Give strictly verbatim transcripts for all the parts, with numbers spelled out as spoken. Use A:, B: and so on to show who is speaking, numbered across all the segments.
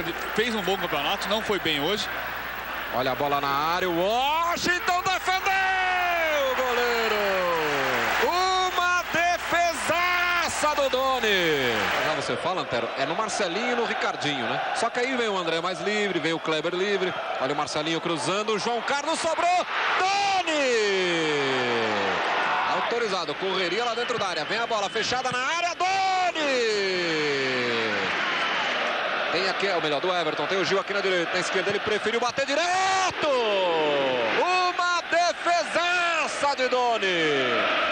A: fez um bom campeonato, não foi bem hoje.
B: Olha a bola na área, o Washington defendeu o goleiro. Uma defesaça do Doni. Já você fala, Antero, é no Marcelinho e no Ricardinho, né? Só que aí vem o André mais livre, vem o Kleber livre. Olha o Marcelinho cruzando, o João Carlos sobrou. Doni! Autorizado, correria lá dentro da área. Vem a bola fechada na área, Doni! Tem aqui, é o melhor do Everton, tem o Gil aqui na direita, na esquerda, ele preferiu bater direto! Uma defesaça de Doni!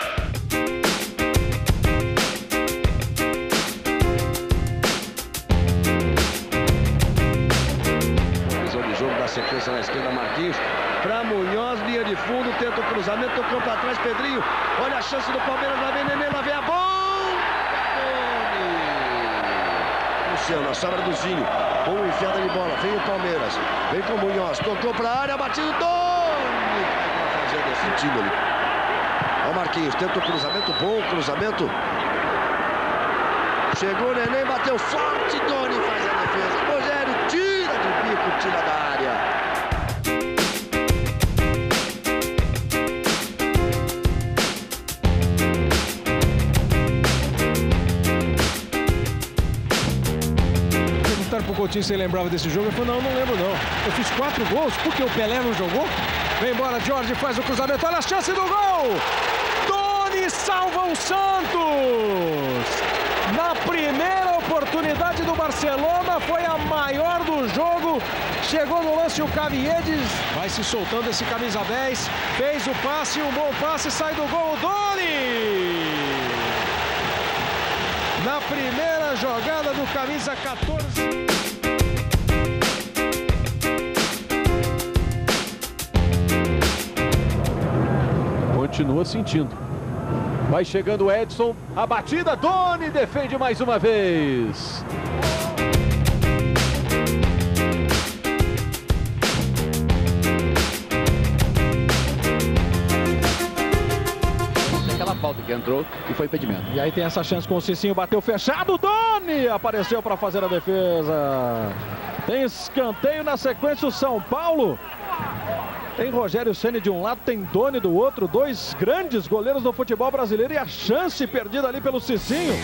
C: Visão de jogo da sequência na esquerda, Marquinhos. Para Munhoz, linha de fundo, tenta o cruzamento, tocou para trás, Pedrinho. Olha a chance do Palmeiras, lá vem Nenê, lá vem a bola! Na sobra do Zinho, boa enfiada de bola, vem o Palmeiras, vem com o Munhoz, tocou para a área, batido, Doni, vai fazer desse time ali. Olha o Marquinhos, tenta o cruzamento, bom cruzamento, chegou o Nenê, bateu forte, Doni faz a defesa, Rogério tira de bico, tira da área.
D: Pro Coutinho se ele lembrava desse jogo, ele falou, não, não lembro não. Eu fiz quatro gols, porque o Pelé não jogou. Vem embora, Jorge faz o cruzamento, olha a chance do gol! Doni salva o Santos! Na primeira oportunidade do Barcelona, foi a maior do jogo. Chegou no lance o Caviedes, vai se soltando esse camisa dez, fez o passe, um bom passe, sai do gol, Doni! Na primeira jogada do camisa quatorze.
E: Continua sentindo. Vai chegando o Edson. A batida, Doni defende mais uma vez.
F: Aquela falta que entrou e foi impedimento.
D: E aí tem essa chance com o Cicinho, bateu fechado, Doni apareceu para fazer a defesa. Tem escanteio na sequência o São Paulo. Tem Rogério Ceni de um lado, tem Doni do outro, dois grandes goleiros do futebol brasileiro e a chance perdida ali pelo Cicinho.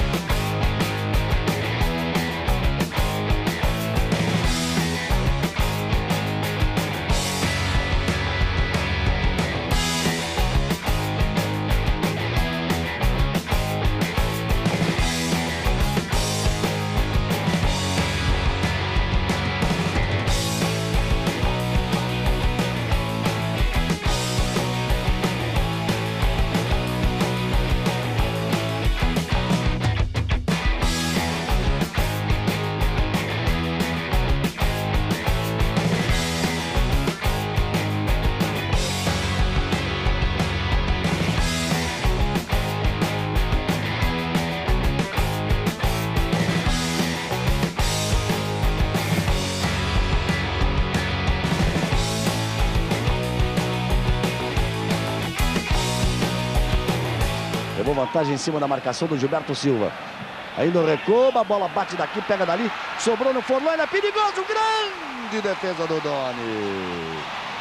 C: Levou vantagem em cima da marcação do Gilberto Silva. Ainda o Recoba, a bola bate daqui, pega dali. Sobrou no Forlan, é perigoso, grande defesa do Doni.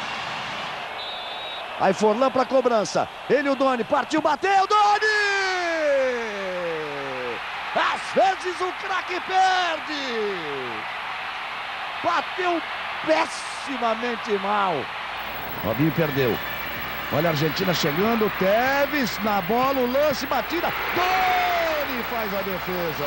C: Aí Forlan para cobrança. Ele o Doni, partiu, bateu, Doni! Às vezes o craque perde. Bateu pessimamente mal. Robinho perdeu. Olha a Argentina chegando, Tevez na bola, o lance, batida, Doni faz a defesa.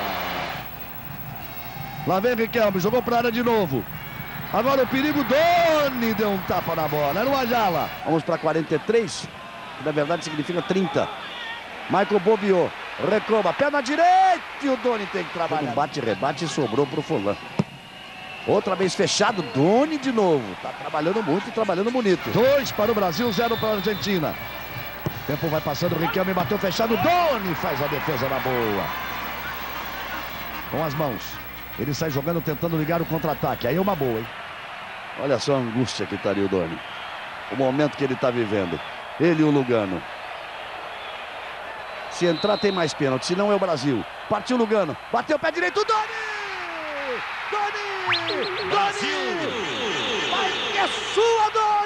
C: Lá vem Riquelme, jogou para a área de novo. Agora o perigo, Doni deu um tapa na bola, era o Ayala. Vamos para quarenta e três, que na verdade significa trinta. Michael Bobiot, Recoba, perna direita e o Doni tem que trabalhar. Um bate-rebate e sobrou para o Forlan. Outra vez fechado, Doni de novo. Tá trabalhando muito e trabalhando bonito. Dois para o Brasil, zero para a Argentina. O tempo vai passando, o Riquelme bateu fechado, Doni faz a defesa na boa. Com as mãos. Ele sai jogando, tentando ligar o contra-ataque. Aí é uma boa, hein? Olha só a angústia que estaria o Doni. O momento que ele está vivendo. Ele e o Lugano. Se entrar tem mais pênalti, se não é o Brasil. Partiu Lugano, bateu o pé direito, Doni! Doni! Brasil! Doni! Vai que é sua, Doni!